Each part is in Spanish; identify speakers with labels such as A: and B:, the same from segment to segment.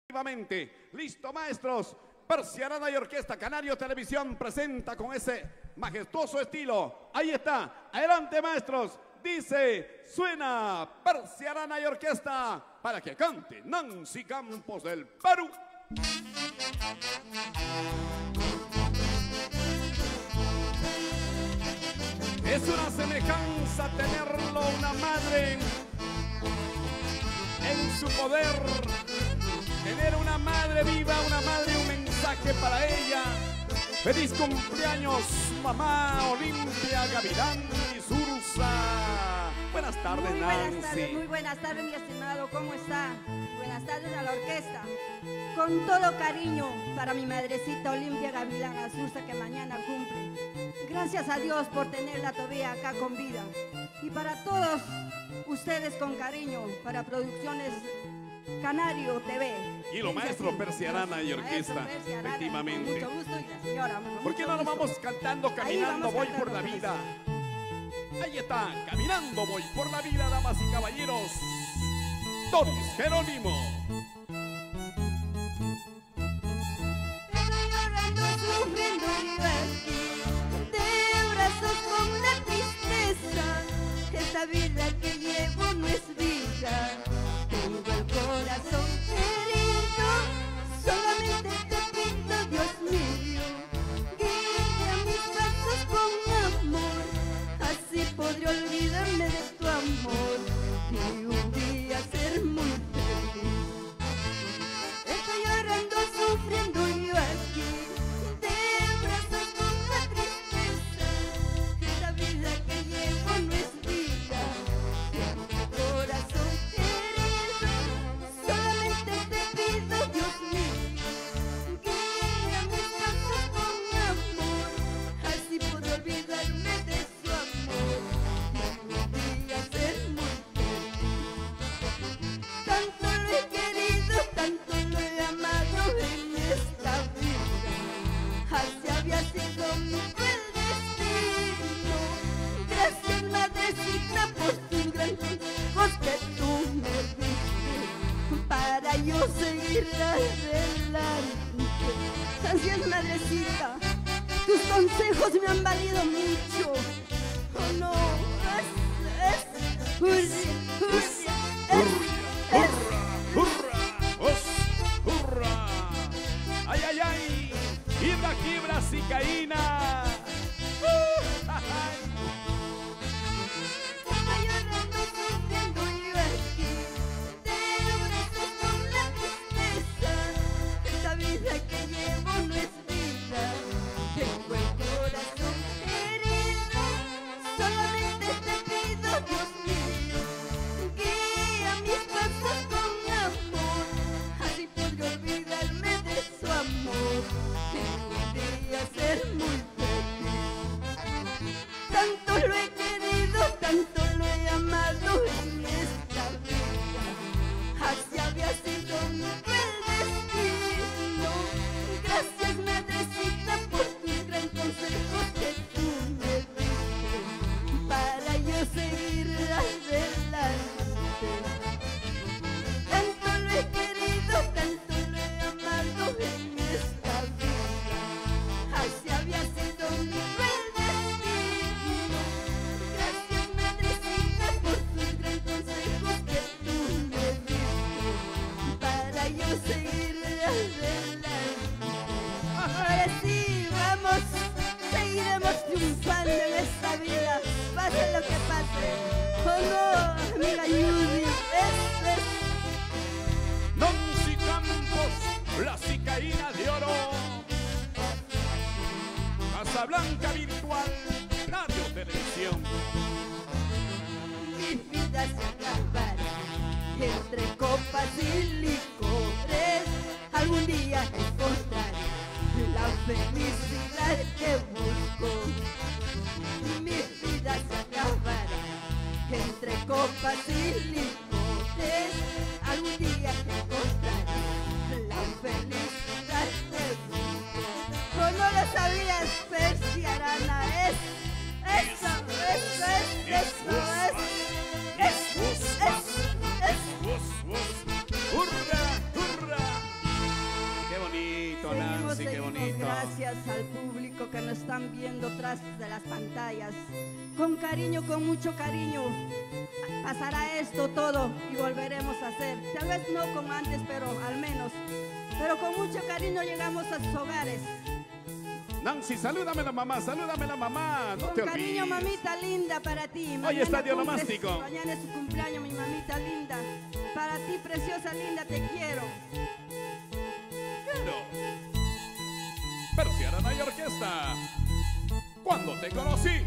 A: Efectivamente, listo maestros, Persia Arana y Orquesta Canario Televisión presenta con ese majestuoso estilo. Ahí está, adelante maestros, dice, suena Persia Arana y Orquesta para que cante Nancy Campos del Perú. Es una semejanza tenerlo una madre en su poder. Tener una madre viva, una madre, un mensaje para ella. Feliz cumpleaños, mamá Olimpia Gavilán y Sursa. Buenas tardes, Nancy.
B: Muy buenas tardes, mi estimado. ¿Cómo está? Buenas tardes a la orquesta. Con todo cariño para mi madrecita Olimpia Gavilán Azurza, que mañana cumple. Gracias a Dios por tenerla todavía acá con vida. Y para todos ustedes con cariño, para Producciones Canario TV.
A: Y lo maestro Persia Arana y Orquesta, efectivamente.
B: Mucho gusto y la señora.
A: ¿Por qué no lo vamos cantando, caminando voy por la vida? Ahí está, caminando voy por la vida, damas y caballeros. Doris Jerónimo.
B: Estoy llorando, sufriendo y aquí, de brazos con la tristeza. Esta vida que llevo no es vida. Tengo el corazón herido, solamente te pido, Dios mío, guía mis pasos con amor, así podré olvidarme de tu amor y un día ser muy feliz. Estoy llorando, sufriendo yo aquí, de brazos con la tristeza, esta vida que llevo no es vida, tengo el corazón herido, solamente te pido, Dios mío, guía mis pasos con amor, así puedo olvidarme de su amor y un día ser muy feliz. Tanto lo he querido, tanto lo he amado en esta vida, así había sido mi cruel destino. Gracias, madrecita, por tus grandes consejos que tú me diste para yo seguir adelante. Gracias, madrecita, tus consejos me han valido mucho. Oh no,
A: ¡Hurra! ¡Ay, ay, ay! ¡Ibra, Gibra, Sicaína!
B: Estoy llorando, sufriendo yo aquí, de brazos con la tristeza. Esta vida que llevo no es vida, tengo el corazón herido, solamente te pido, Dios mío, guía mis pasos con amor, así podré olvidarme de su amor y un día ser muy feliz. Tanto lo he querido, tanto lo he amado en esta vida, así había sido mi cruel destino. Gracias, madrecita, por tus gran consejos que tú me diste para yo seguir adelante. Tanto lo he querido, tanto lo he amado en esta vida, así había sido mi cruel destino. Gracias, madrecita, por tus gran consejos que tú me diste para yo seguir adelante. Ahora sí, vamos, seguiremos triunfando en esta vida, pase lo que pase. Oh no, amiga Judy, es
A: Nancy Campos, la Sicaína de oro. Casablanca Virtual, Radio Televisión.
B: mi vida se acabará entre copas y licores. Algún día encontraré la felicidad que busco. Mi vida se acabará entre copas y licores. Algún día encontraré la felicidad que busco. Pero no lo sabías, Persia Arana, eso.
A: ¡Hurra! Nancy, qué bonito.
B: Gracias al público que nos están viendo tras de las pantallas. Con cariño, con mucho cariño. Pasará esto todo y volveremos a hacer. Tal vez no como antes, pero al menos. Pero con mucho cariño llegamos a sus hogares.
A: Nancy, salúdame la mamá, salúdame la mamá. No
B: Con
A: te
B: cariño,
A: olvides.
B: mamita linda, para ti.
A: Hoy está Dionomástico.
B: Mañana es su cumpleaños, mi mamita linda. Para ti, preciosa, linda, te quiero.
A: Quiero. Percy Arana y Orquesta. Cuando te conocí.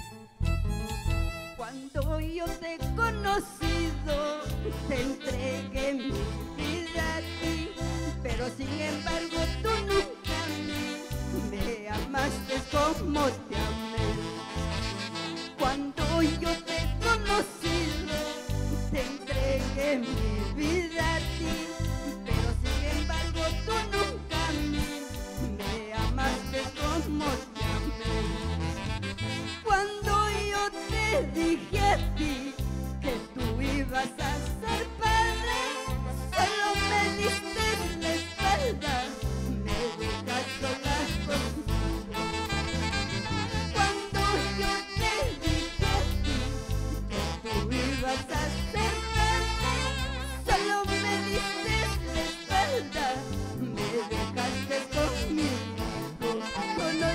B: Cuando yo te he conocido, te entregué mi vida a ti. Pero sin embargo, tú nunca me amaste como te amé. Cuando yo te he conocido, te entregué mi vida a ti. Pero sin embargo, tú nunca me amaste como te amé. Cuando yo te dije a ti que tú ibas a ser padre, solo me diste la espalda, me dejaste sola conmigo. Cuando yo te dije a ti que tú ibas a ser padre, solo me diste la espalda, me dejaste conmigo. Con lo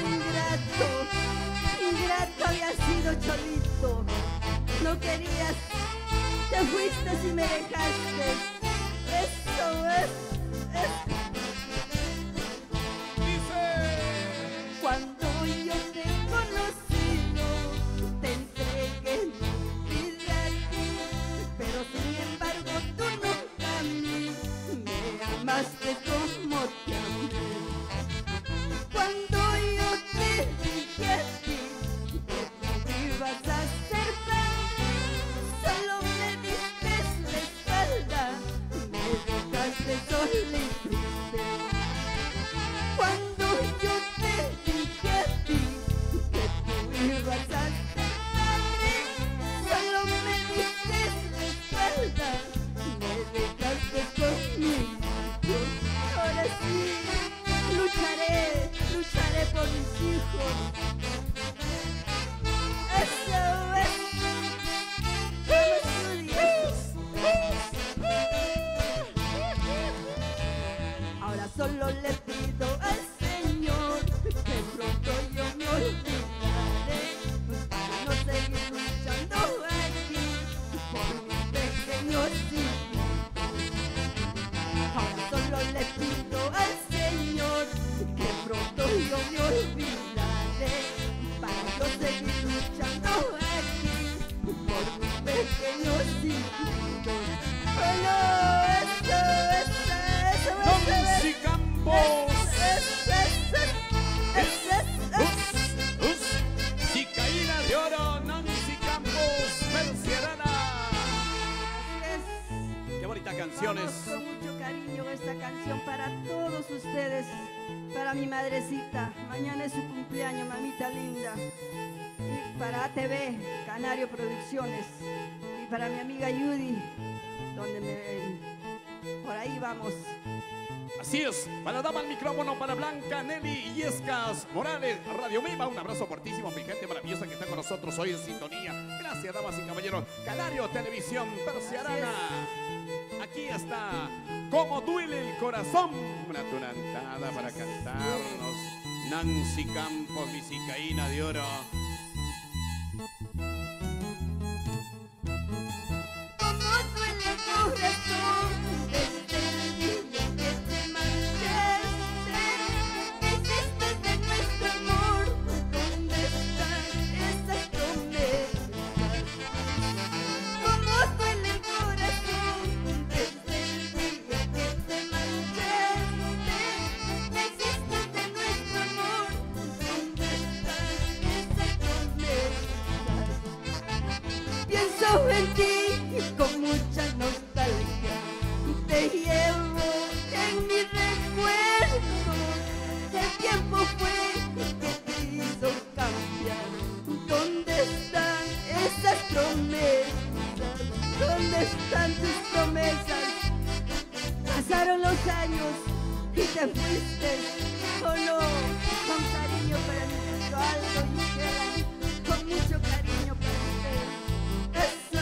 B: ingrato había sido cholito. No querías, te fuiste y me dejaste. Eso es.
A: Dice.
B: Cuando yo te he conocido, te entregué mi vida a ti. Pero sin embargo tú nunca a mí me amaste como te amé. Cuando yo te dije a ti que tú ibas a ser padre, solo me diste la espalda, me dejaste sola y triste. Cuando yo te dije a ti que tú ibas a ser padre, solo me diste la espalda, me dejaste conmigo. Ahora sí, lucharé por mis hijos. Eso es. Ahora solo le pido al Señor que pronto yo me olvidaré, para no seguir luchando aquí por mis pequeños hijos. Ahora solo le pido al Señor que pronto yo me olvidaré, para no seguir luchando aquí por mis pequeños hijos. Oh no, eso.
A: Nancy Campos. Cicaína de oro, Nancy Campos, Percy Arana. Qué bonita canción es.
B: Con mucho cariño esta canción para todos ustedes, para mi madrecita. Mañana es su cumpleaños, mamita linda. Y para ATV, Canario Producciones. Y para mi amiga Judy, por ahí vamos.
A: Así es, para dama el micrófono, para Blanca, Nelly, Yescas, Morales, Radio Viva, un abrazo fortísimo, mi gente maravillosa que está con nosotros hoy en sintonía. Gracias, damas y caballeros. Canario Televisión, Percy Arana. Aquí está, Como duele el corazón, una tunantada para cantarnos. Nancy Campos, mi cicaína de oro.
B: Como duele el corazón desde el día que te marchaste, te hiciste de nuestro amor. ¿Dónde están esas promesas? Como duele el corazón desde el día que te marchaste, te hiciste de nuestro amor. ¿Dónde están esas y te fuiste, solo con cariño para mí, Aldo y Helen, con mucho cariño para usted. Eso.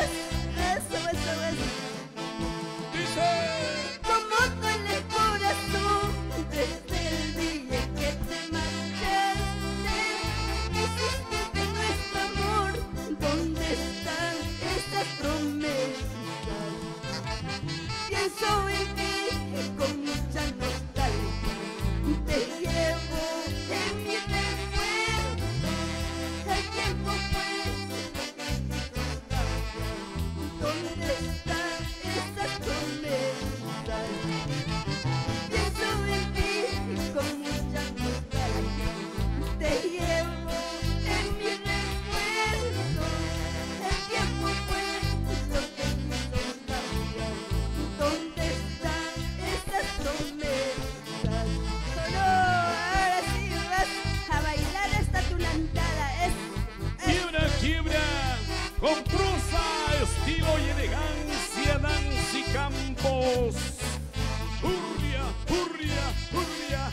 A: Dice.
B: Como duele el corazón desde el día que te marchaste, hiciste de nuestro amor, ¿dónde están esas promesas? Pienso en ti y con mucha nostalgia te llevo en mi recuerdo. El tiempo fue lo que hizo cambia. ¿Dónde están esas promesas? Pienso en ti y con mucha nostalgia te llevo en mi recuerdo. El tiempo fue lo que hizo cambiar. ¿Dónde están esas promesas? Solo ahora sí vas a bailar esta tunantada.
A: Quiebra, con prosa, estilo y elegancia, Nancy Campos. Hurria, hurria, hurria.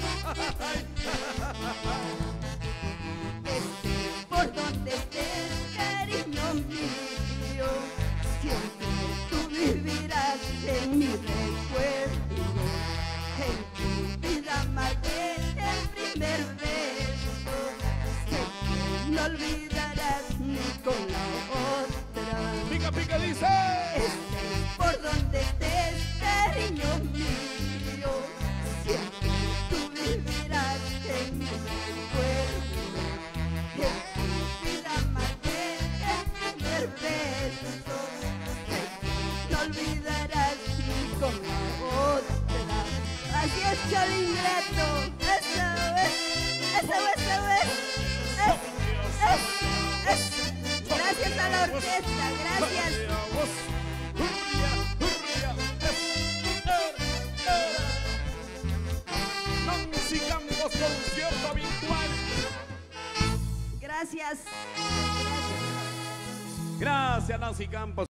B: Por donde estés, cariño mío, siempre tú vivirás en mi recuerdo. En tu vida maté el primer beso, sé que no olvidarás ni con la otra.
A: Pica, pica, dice.
B: Por donde estés, cariño mío, siempre tú vivirás en mi recuerdo. En tu vida maté el primer beso, sé que no olvidarás ni con la otra. Así es, Cholo Ingrato. Eso es. Gracias a la orquesta, gracias.
A: Hurria, hurria. Nancy Campos, concierto virtual.
B: Gracias.
A: Gracias, Nancy Campos.